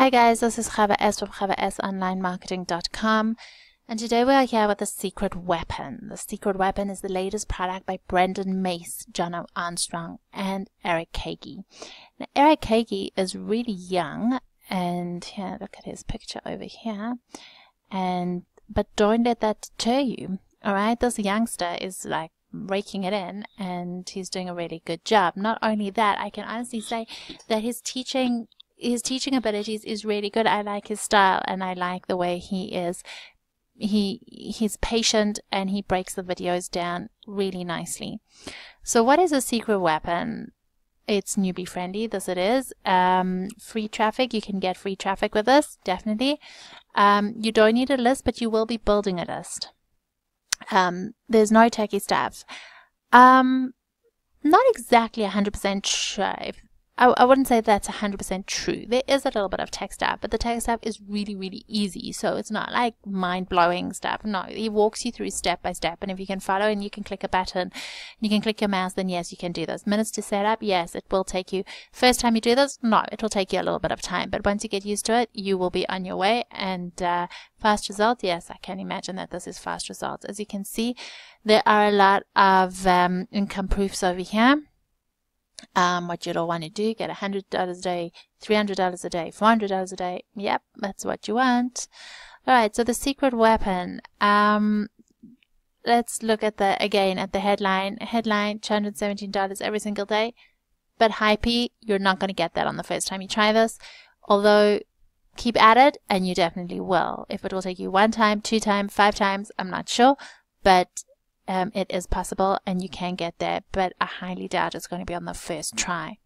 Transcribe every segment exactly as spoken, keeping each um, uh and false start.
Hi guys, this is Chava S from chava s online marketing dot com, and today we are here with the Secret Weapon. The Secret Weapon is the latest product by Brendan Mace, Jono Armstrong, and Eric Kagi. Now, Eric Kagi is really young, and here, look at his picture over here, and but don't let that deter you. Alright, this youngster is like raking it in, and he's doing a really good job. Not only that, I can honestly say that his teaching his teaching abilities is really good. I like his style, and I like the way he is. He he's patient, and he breaks the videos down really nicely. So what is a secret weapon? It's newbie friendly, this it is. Um, free traffic, you can get free traffic with this, definitely. Um, you don't need a list, but you will be building a list. Um, there's no techie stuff. Um, not exactly one hundred percent sure. If, I, I wouldn't say that's one hundred percent true. There is a little bit of tech stuff, but the tech stuff is really, really easy. So it's not like mind-blowing stuff. No, he walks you through step by step. And if you can follow and you can click a button, you can click your mouse, then yes, you can do this. Minutes to set up, yes, it will take you. First time you do this, no, it will take you a little bit of time. But once you get used to it, you will be on your way. And uh, fast results, yes, I can imagine that this is fast results. As you can see, there are a lot of um, income proofs over here. Um, what you'll want to do, get one hundred dollars a day, three hundred dollars a day, four hundred dollars a day. Yep, that's what you want. Alright, so the secret weapon. Um, let's look at the, again, at the headline. Headline, two hundred seventeen dollars every single day. But hypey, you're not going to get that on the first time you try this. Although, keep at it, and you definitely will. If it will take you one time, two times, five times, I'm not sure. But Um, it is possible, and you can get there, but I highly doubt it's going to be on the first try.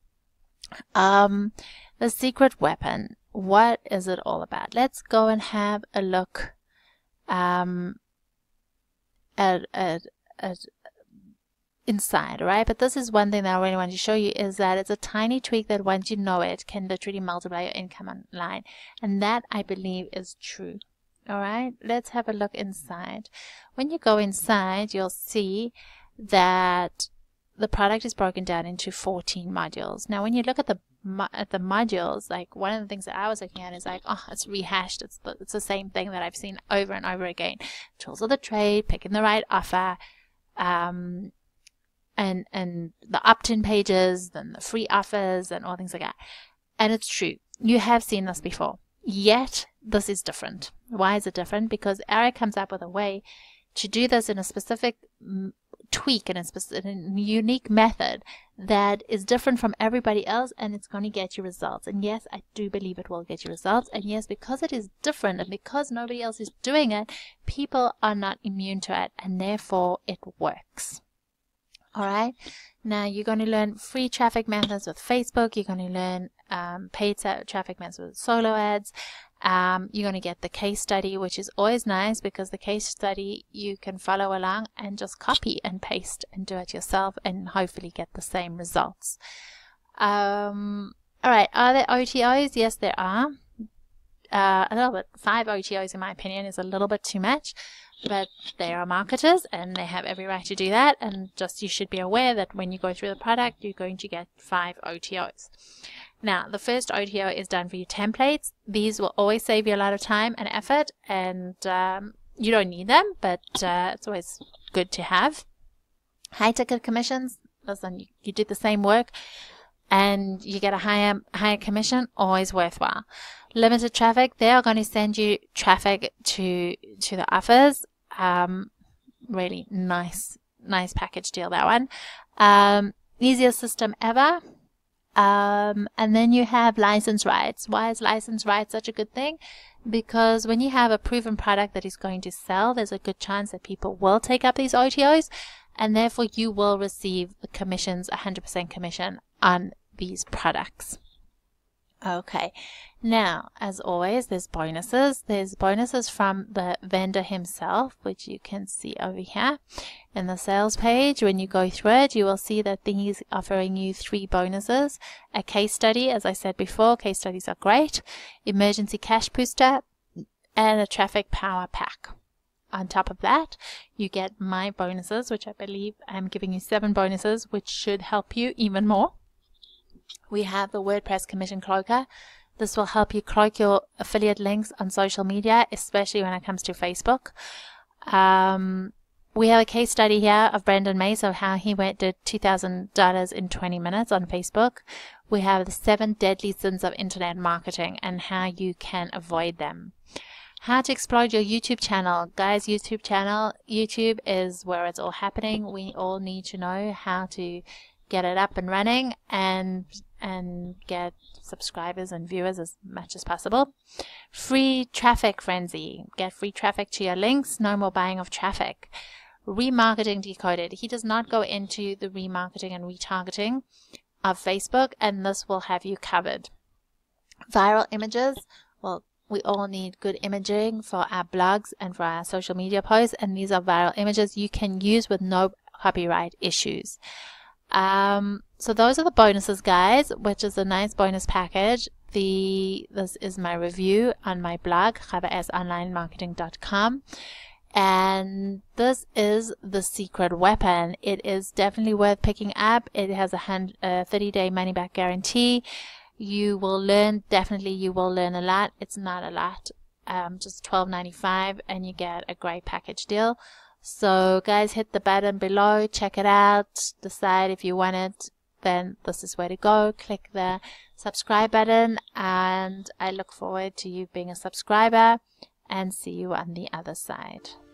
Um, the secret weapon. What is it all about? Let's go and have a look um, at, at, at inside, right? But this is one thing that I really want to show you, is that it's a tiny tweak that once you know it can literally multiply your income online, and that I believe is true. Alright, let's have a look inside. When you go inside, you'll see that the product is broken down into fourteen modules. Now, when you look at the at the modules, like one of the things that I was looking at is like, oh, it's rehashed. It's the, it's the same thing that I've seen over and over again. Tools of the trade, picking the right offer, um, and and the opt-in pages, then the free offers, and all things like that. And it's true. You have seen this before. Yet, this is different. Why is it different? Because Eric comes up with a way to do this in a specific tweak and a, specific, a unique method that is different from everybody else, and it's going to get you results. And yes, I do believe it will get you results. And yes, because it is different and because nobody else is doing it, people are not immune to it, and therefore it works. Alright, now you're going to learn free traffic methods with Facebook. You're going to learn um, paid traffic methods with solo ads. Um, you're going to get the case study, which is always nice because the case study you can follow along and just copy and paste and do it yourself and hopefully get the same results. Um, Alright, are there O T Os? Yes, there are. Uh, a little bit. Five O T Os, in my opinion, is a little bit too much. But they are marketers, and they have every right to do that. And just you should be aware that when you go through the product, you're going to get five O T Os. Now, the first O T O is done for your templates. These will always save you a lot of time and effort, and um, you don't need them, but uh, it's always good to have. High ticket commissions. Listen, you, you do the same work, and you get a higher higher commission. Always worthwhile. Limited traffic. They are going to send you traffic to to the offers. Um, really nice, nice package deal, that one. Um, easiest system ever. Um, and then you have license rights. Why is license rights such a good thing? Because when you have a proven product that is going to sell, there's a good chance that people will take up these O T Os, and therefore you will receive the commissions, one hundred percent commission on these products. Okay, now as always, there's bonuses. There's bonuses from the vendor himself, which you can see over here in the sales page. When you go through it, you will see that he's offering you three bonuses: a case study, as I said before, case studies are great, emergency cash booster, and a traffic power pack. On top of that, you get my bonuses, which I believe I'm giving you seven bonuses, which should help you even more. We have the WordPress Commission Cloaker. This will help you cloak your affiliate links on social media, especially when it comes to Facebook. Um, we have a case study here of Brendan Mace of how he went did two thousand dollars in twenty minutes on Facebook. We have the seven deadly sins of internet marketing and how you can avoid them. How to exploit your YouTube channel. Guys, YouTube channel, YouTube is where it's all happening. We all need to know how to get it up and running and and get subscribers and viewers as much as possible. Free traffic frenzy. Get free traffic to your links. No more buying of traffic. Remarketing decoded. He does not go into the remarketing and retargeting of Facebook, and this will have you covered. Viral images. Well, we all need good imaging for our blogs and for our social media posts, and these are viral images you can use with no copyright issues. Um, so those are the bonuses, guys, which is a nice bonus package. The this is my review on my blog, chava s online marketing dot com. And this is the Secret Weapon. It is definitely worth picking up. It has a thirty day money back guarantee. You will learn, definitely you will learn a lot. It's not a lot, um, just twelve ninety-five, and you get a great package deal. So guys, hit the button below, check it out, decide if you want it, then this is where to go. Click the subscribe button, and I look forward to you being a subscriber, and see you on the other side.